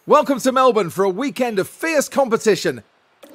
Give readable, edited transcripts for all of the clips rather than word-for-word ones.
Welcome to Melbourne for a weekend of fierce competition.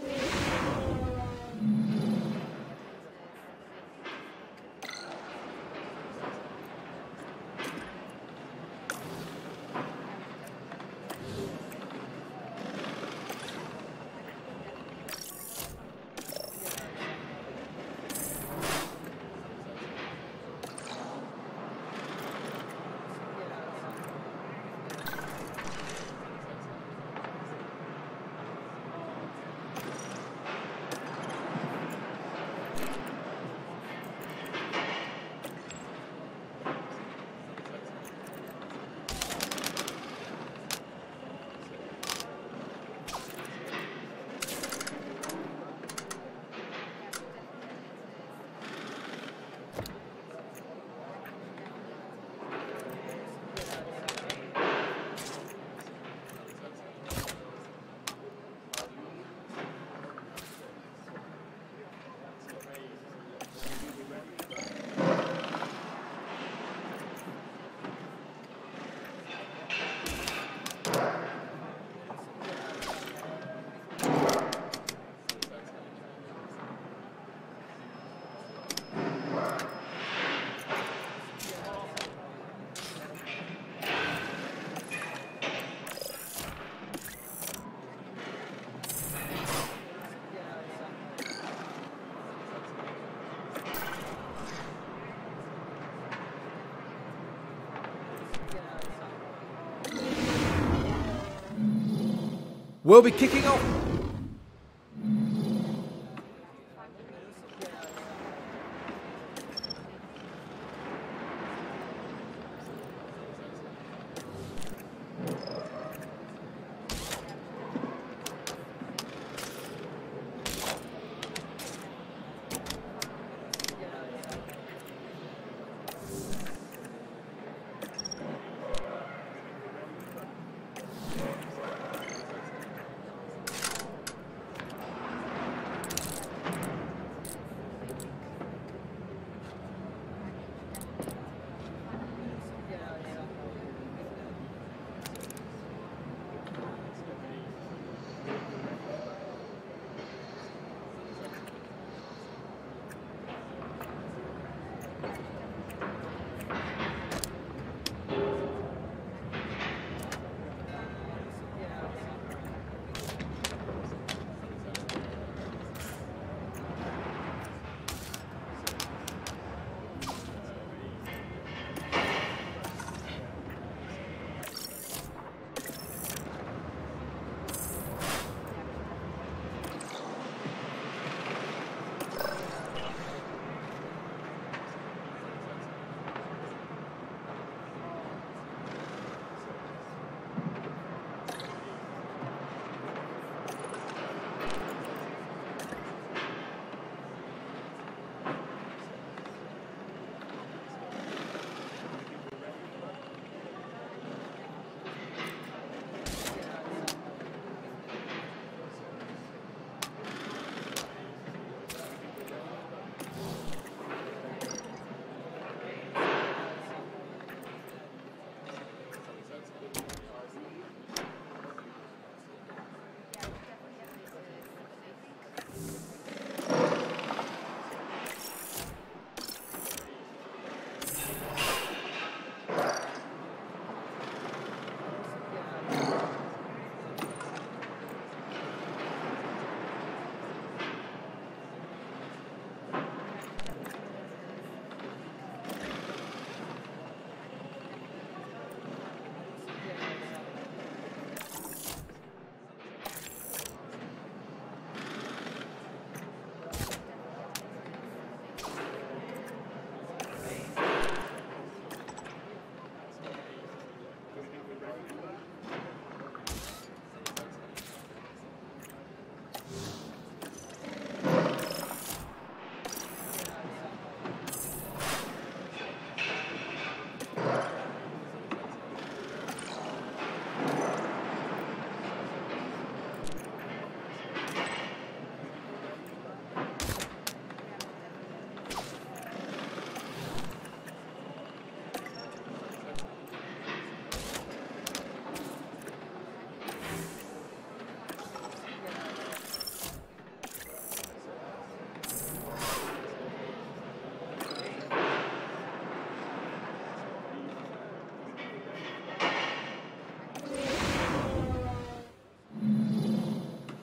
We'll be kicking off.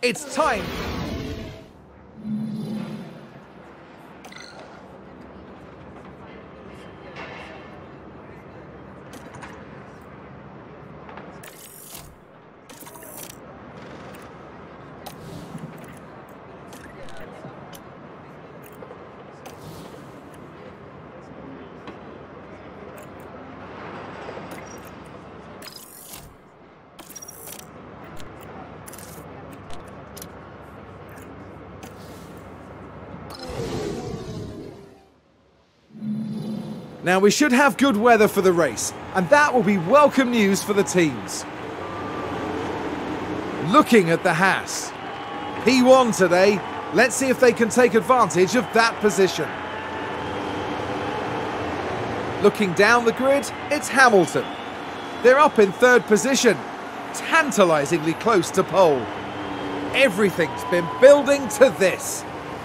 It's time. Now we should have good weather for the race, and that will be welcome news for the teams. Looking at the Haas. P1 today. Let's see if they can take advantage of that position. Looking down the grid, it's Hamilton. They're up in third position, tantalisingly close to pole. Everything's been building to this.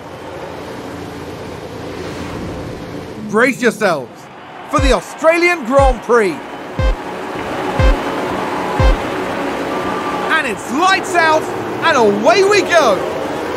Brace yourselves for the Australian Grand Prix. And it's lights out and away we go.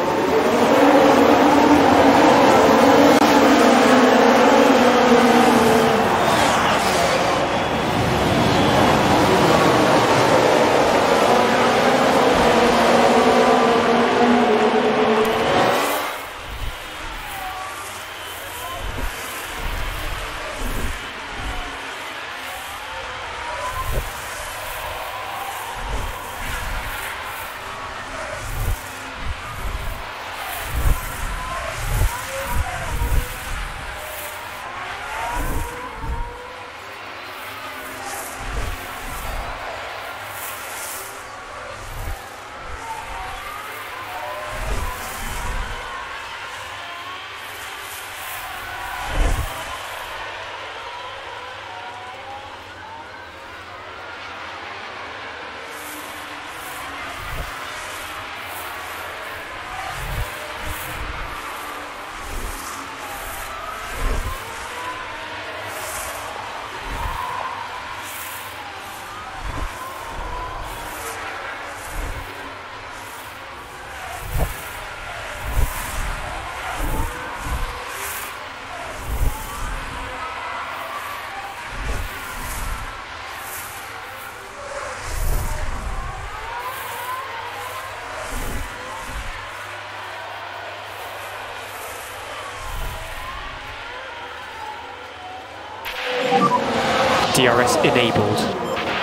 DRS enabled.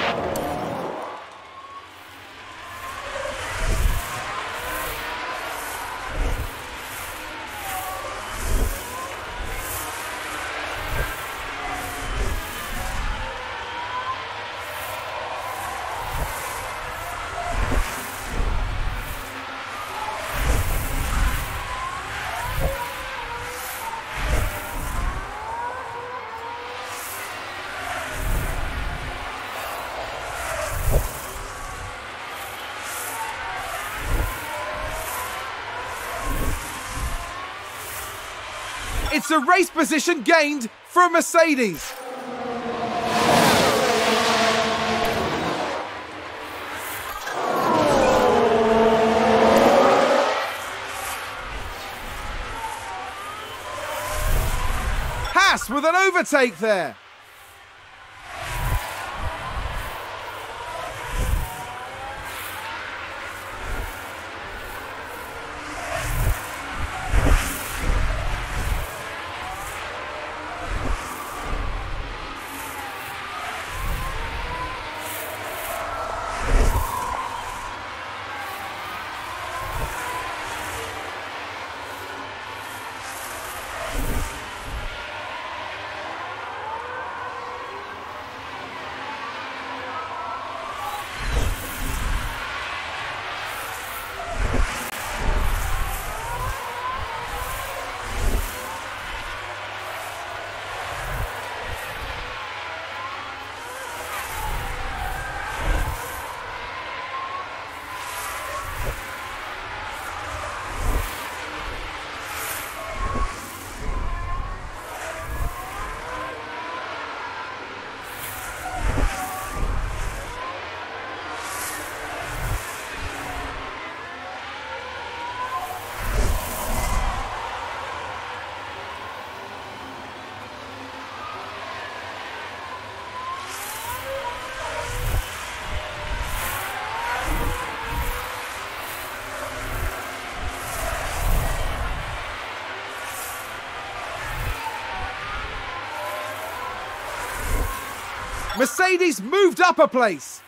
It's a race position gained for a Mercedes. Haas with an overtake there. Mercedes moved up a place.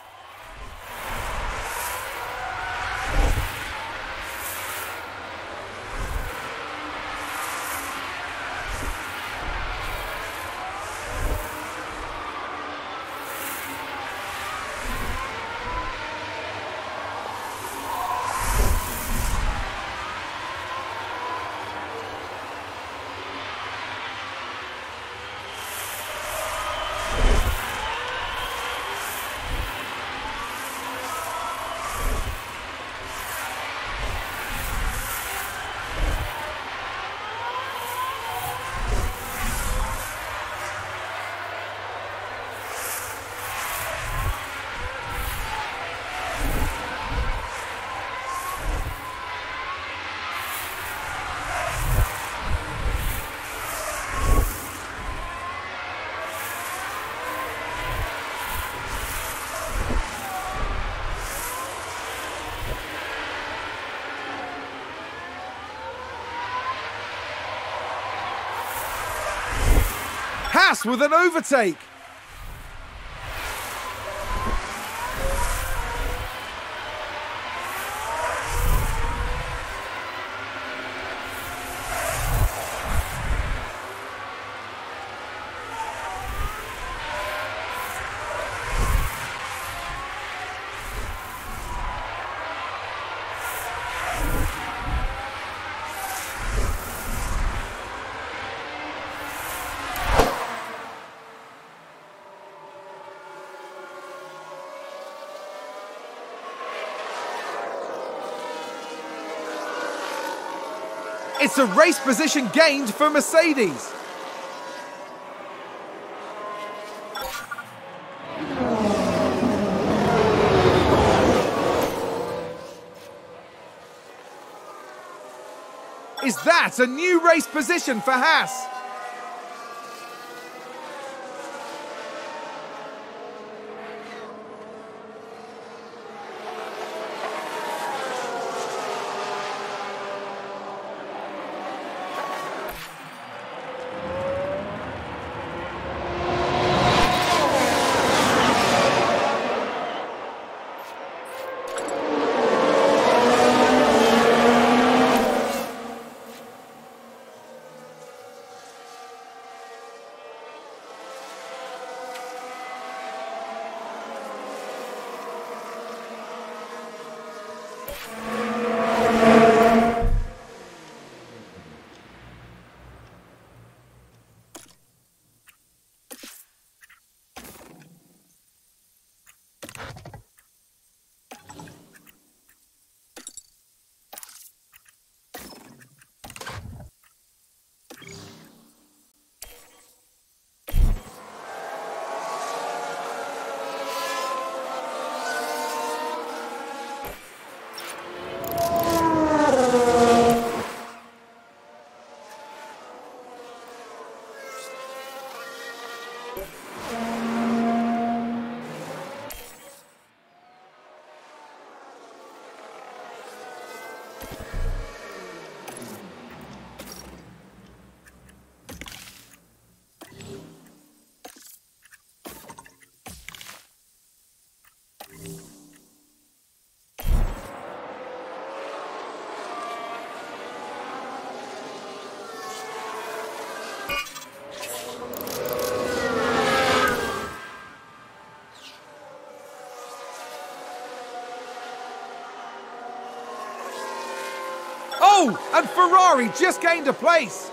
Haas with an overtake. It's a race position gained for Mercedes. Is that a new race position for Haas? Oh, and Ferrari just gained a place.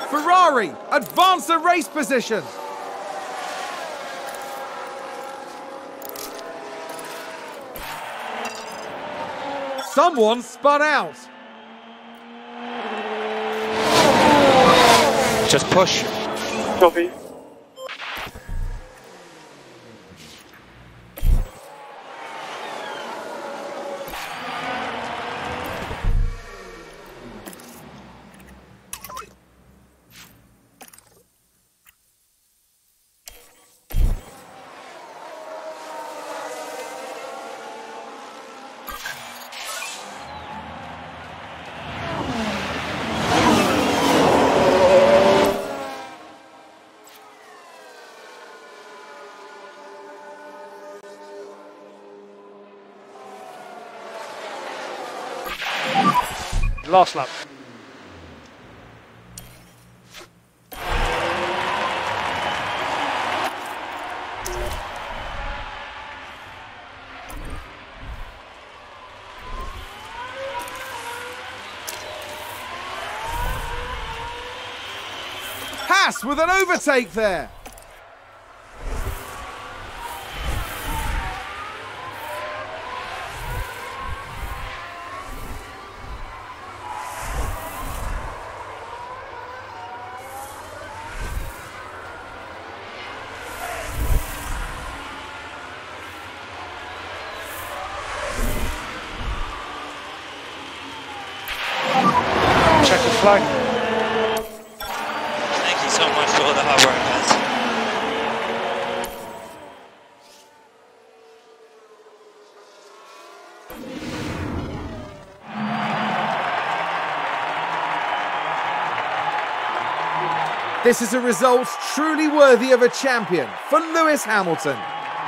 Ferrari advance the race position. Someone spun out. Just push. Copy. Last lap. Haas with an overtake there. Check the flag. Thank you so much for all the hard work, guys. This is a result truly worthy of a champion for Lewis Hamilton.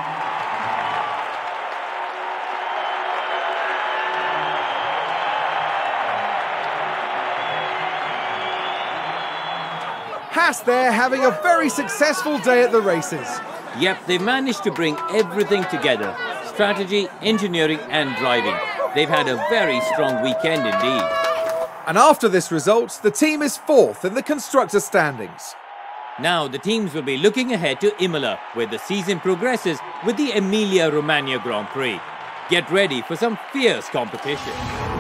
Haas there having a very successful day at the races. Yep, they managed to bring everything together. Strategy, engineering and driving. They've had a very strong weekend indeed. And after this result, the team is fourth in the constructor standings. Now the teams will be looking ahead to Imola, where the season progresses with the Emilia-Romagna Grand Prix. Get ready for some fierce competition.